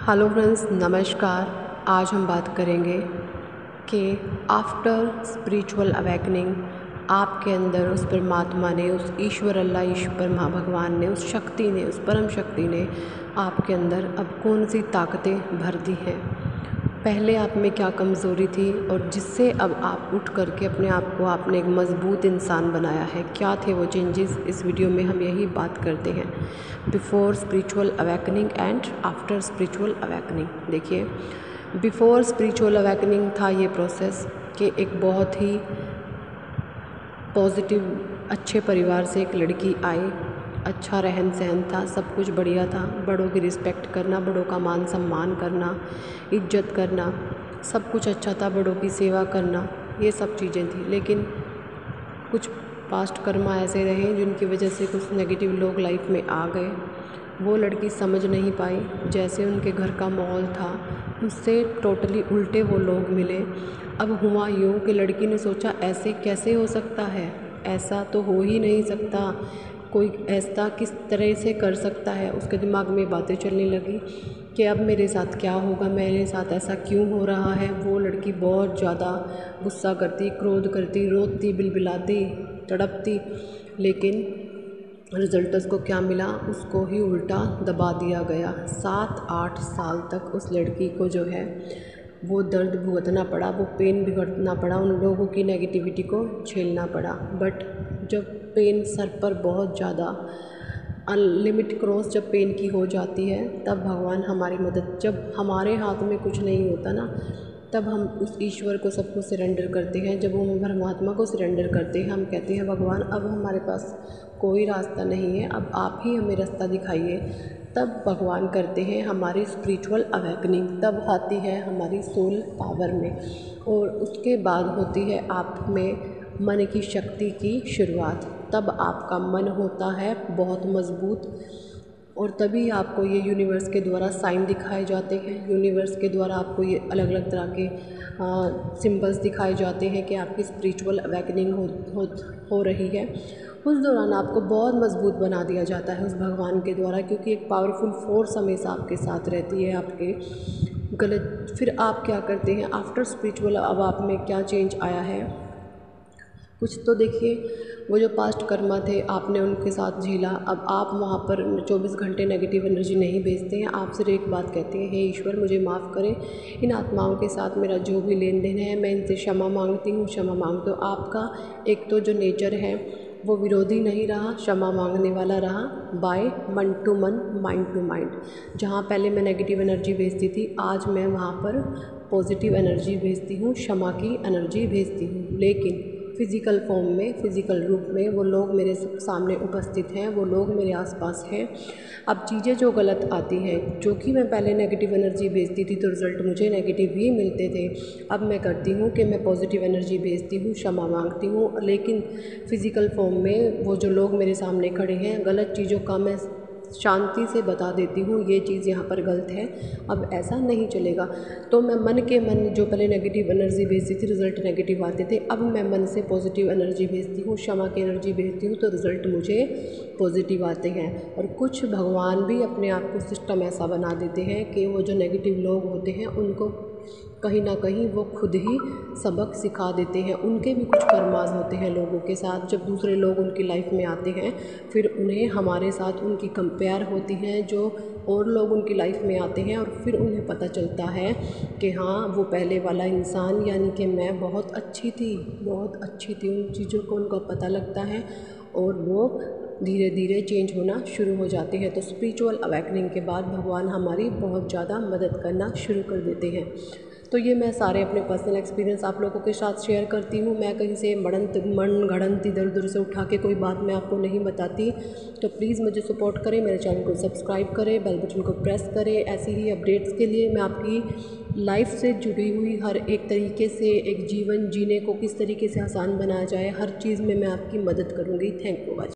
Hello friends, नमस्कार। आज हम बात करेंगे कि आफ्टर स्पिरिचुअल अवेकनिंग आपके अंदर उस परमात्मा ने, उस ईश्वर अल्लाह, ईश्वर माँ भगवान ने, उस शक्ति ने, उस परम शक्ति ने आपके अंदर अब कौन सी ताकतें भर दी हैं। पहले आप में क्या कमज़ोरी थी और जिससे अब आप उठ करके अपने आप को आपने एक मज़बूत इंसान बनाया है। क्या थे वो चेंजेस, इस वीडियो में हम यही बात करते हैं। Before spiritual awakening and after spiritual awakening. देखिए, बिफोर स्पिरिचुअल अवेकनिंग था ये प्रोसेस कि एक बहुत ही पॉजिटिव अच्छे परिवार से एक लड़की आई। अच्छा रहन सहन था, सब कुछ बढ़िया था। बड़ों की रिस्पेक्ट करना, बड़ों का मान सम्मान करना, इज्जत करना, सब कुछ अच्छा था। बड़ों की सेवा करना, ये सब चीज़ें थी। लेकिन कुछ पास्ट कर्मा ऐसे रहे जिनकी वजह से कुछ नेगेटिव लोग लाइफ में आ गए। वो लड़की समझ नहीं पाई, जैसे उनके घर का माहौल था उससे टोटली उल्टे वो लोग मिले। अब हुआ यूँ कि लड़की ने सोचा ऐसे कैसे हो सकता है, ऐसा तो हो ही नहीं सकता, कोई ऐसा किस तरह से कर सकता है। उसके दिमाग में बातें चलने लगी कि अब मेरे साथ क्या होगा, मेरे साथ ऐसा क्यों हो रहा है। वो लड़की बहुत ज़्यादा गुस्सा करती, क्रोध करती, रोती, बिलबिलाती, तड़पती। लेकिन रिज़ल्ट उसको क्या मिला, उसको ही उल्टा दबा दिया गया। 7-8 साल तक उस लड़की को जो है वो दर्द भुगतना पड़ा, वो पेन भुगतना पड़ा, उन लोगों की नेगेटिविटी को झेलना पड़ा। बट जब पेन सर पर बहुत ज़्यादा अनलिमिट क्रॉस जब पेन की हो जाती है, तब भगवान हमारी मदद, जब हमारे हाथ में कुछ नहीं होता ना, तब हम उस ईश्वर को सब कुछ सरेंडर करते हैं। जब हम परमात्मा को सरेंडर करते हैं, हम कहते हैं भगवान अब हमारे पास कोई रास्ता नहीं है, अब आप ही हमें रास्ता दिखाइए। तब भगवान करते हैं हमारी स्पिरिचुअल अवेकनिंग, तब आती है हमारी सोल पावर में। और उसके बाद होती है आप में मन की शक्ति की शुरुआत। तब आपका मन होता है बहुत मज़बूत, और तभी आपको ये यूनिवर्स के द्वारा साइन दिखाए जाते हैं। यूनिवर्स के द्वारा आपको ये अलग अलग तरह के सिंबल्स दिखाए जाते हैं कि आपकी स्पिरिचुअल अवेकनिंग हो रही है। उस दौरान आपको बहुत मजबूत बना दिया जाता है उस भगवान के द्वारा, क्योंकि एक पावरफुल फोर्स हमेशा आपके साथ रहती है आपके गलत। फिर आप क्या करते हैं आफ्टर स्पिरिचुअल, अब आप में क्या चेंज आया है कुछ तो देखिए। वो जो पास्ट कर्मा थे आपने उनके साथ झेला, अब आप वहाँ पर 24 घंटे नेगेटिव एनर्जी नहीं भेजते हैं। आप सिर्फ एक बात कहते हैं, हे ईश्वर मुझे माफ़ करें, इन आत्माओं के साथ मेरा जो भी लेन देन है मैं इनसे क्षमा मांगती हूँ, क्षमा मांगते हो। आपका एक तो जो नेचर है वो विरोधी नहीं रहा, क्षमा मांगने वाला रहा। बाय मन टू मन, माइंड टू माइंड। जहाँ पहले मैं नेगेटिव एनर्जी भेजती थी, आज मैं वहाँ पर पॉजिटिव एनर्जी भेजती हूँ, क्षमा की एनर्जी भेजती हूँ। लेकिन फ़िज़िकल फॉर्म में, फ़िज़िकल रूप में वो लोग मेरे सामने उपस्थित हैं, वो लोग मेरे आसपास हैं। अब चीज़ें जो गलत आती हैं, जो कि मैं पहले नेगेटिव एनर्जी भेजती थी तो रिज़ल्ट मुझे नेगेटिव ही मिलते थे, अब मैं करती हूँ कि मैं पॉजिटिव एनर्जी भेजती हूँ, क्षमा मांगती हूँ। लेकिन फ़िज़िकल फॉर्म में वो जो लोग मेरे सामने खड़े हैं, गलत चीज़ों का मैं शांति से बता देती हूँ ये चीज़ यहाँ पर गलत है, अब ऐसा नहीं चलेगा। तो मैं मन के मन जो पहले नेगेटिव एनर्जी भेजती थी, रिज़ल्ट नेगेटिव आते थे, अब मैं मन से पॉजिटिव एनर्जी भेजती हूँ, क्षमा की एनर्जी भेजती हूँ, तो रिज़ल्ट मुझे पॉजिटिव आते हैं। और कुछ भगवान भी अपने आप को सिस्टम ऐसा बना देते हैं कि वो जो नेगेटिव लोग होते हैं उनको कहीं ना कहीं वो खुद ही सबक सिखा देते हैं। उनके भी कुछ कर्मास होते हैं लोगों के साथ। जब दूसरे लोग उनकी लाइफ में आते हैं, फिर उन्हें हमारे साथ उनकी कंपेयर होती है, जो और लोग उनकी लाइफ में आते हैं, और फिर उन्हें पता चलता है कि हाँ वो पहले वाला इंसान यानी कि मैं बहुत अच्छी थी, बहुत अच्छी थी। उन चीज़ों को उनको पता लगता है और वो धीरे धीरे चेंज होना शुरू हो जाते हैं। तो स्पिरिचुअल अवेकनिंग के बाद भगवान हमारी बहुत ज़्यादा मदद करना शुरू कर देते हैं। तो ये मैं सारे अपने पर्सनल एक्सपीरियंस आप लोगों के साथ शेयर करती हूँ। मैं कहीं से मन गढ़ंत इधर उधर से उठा के कोई बात मैं आपको नहीं बताती। तो प्लीज़ मुझे सपोर्ट करें, मेरे चैनल को सब्सक्राइब करें, बेल बटन को प्रेस करें। ऐसी ही अपडेट्स के लिए मैं आपकी लाइफ से जुड़ी हुई हर एक तरीके से, एक जीवन जीने को किस तरीके से आसान बनाया जाए, हर चीज़ में मैं आपकी मदद करूँगी। Thank you.